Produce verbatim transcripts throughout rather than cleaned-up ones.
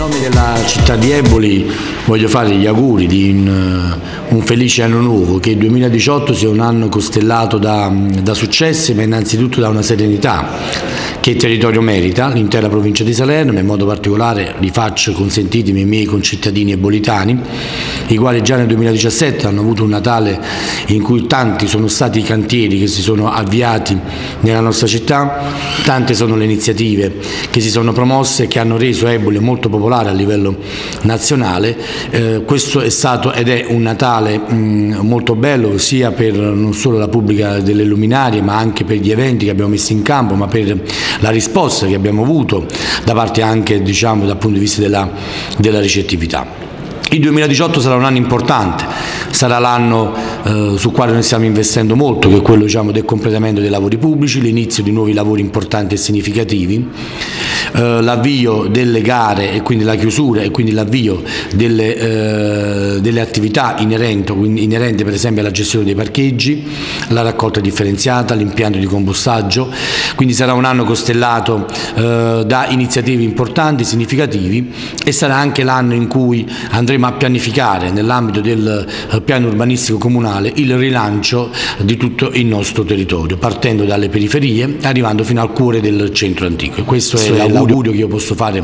nome della città di Eboli voglio fare gli auguri di un, un felice anno nuovo, che il duemiladiciotto sia un anno costellato da, da successi, ma innanzitutto da una serenità che il territorio merita, l'intera provincia di Salerno, in modo particolare li faccio, consentitemi, i miei concittadini ebolitani, i quali già nel duemiladiciassette hanno avuto un Natale in cui tanti sono stati i cantieri che si sono avviati nella nostra città, tante sono le iniziative che si sono promosse e che hanno reso Eboli molto popolare a livello nazionale. Eh, questo è stato ed è un Natale mh, molto bello, sia per non solo la pubblica delle luminarie, ma anche per gli eventi che abbiamo messo in campo, ma per la risposta che abbiamo avuto da parte anche, diciamo, dal punto di vista della, della ricettività. Il duemiladiciotto sarà un anno importante, sarà l'anno eh, sul quale noi stiamo investendo molto, che è quello, diciamo, del completamento dei lavori pubblici, l'inizio di nuovi lavori importanti e significativi, eh, l'avvio delle gare e quindi la chiusura e quindi l'avvio delle, eh, delle attività inerenti, quindi inerenti per esempio alla gestione dei parcheggi, la raccolta differenziata, l'impianto di compostaggio. Quindi sarà un anno costellato eh, da iniziative importanti, significativi, e sarà anche l'anno in cui andremo a pianificare nell'ambito del piano urbanistico comunale il rilancio di tutto il nostro territorio, partendo dalle periferie, arrivando fino al cuore del centro antico. E questo è l'augurio che io posso fare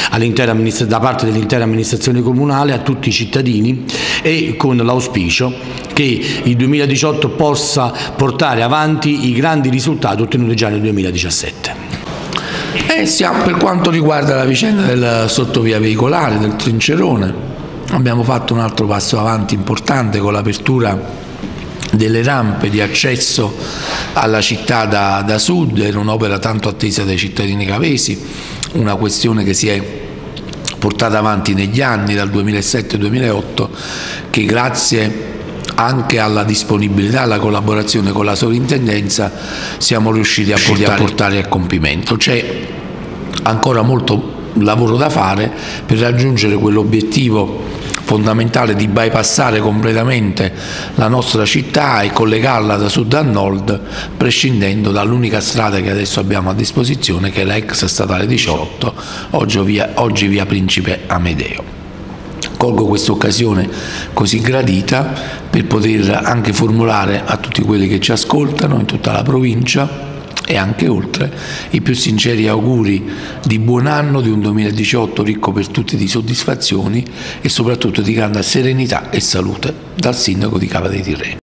da parte dell'intera amministrazione comunale a tutti i cittadini, e con l'auspicio che il duemiladiciotto possa portare avanti i grandi risultati ottenuti già nel duemiladiciassette. Eh, siamo, per quanto riguarda la vicenda del sottovia veicolare, del Trincerone, abbiamo fatto un altro passo avanti importante con l'apertura delle rampe di accesso alla città da, da sud. Era un'opera tanto attesa dai cittadini cavesi, una questione che si è portata avanti negli anni, dal duemilasette al duemilaotto, che grazie anche alla disponibilità e alla collaborazione con la sovrintendenza siamo riusciti a portare, a portare a compimento. C'è ancora molto lavoro da fare per raggiungere quell'obiettivo fondamentale di bypassare completamente la nostra città e collegarla da sud a nord, prescindendo dall'unica strada che adesso abbiamo a disposizione, che è la ex statale diciotto, oggi via, oggi via Principe Amedeo. Colgo questa occasione così gradita per poter anche formulare a tutti quelli che ci ascoltano in tutta la provincia e anche oltre i più sinceri auguri di buon anno, di un duemiladiciotto ricco per tutti di soddisfazioni e soprattutto di grande serenità e salute dal sindaco di Cava dei Tirreni.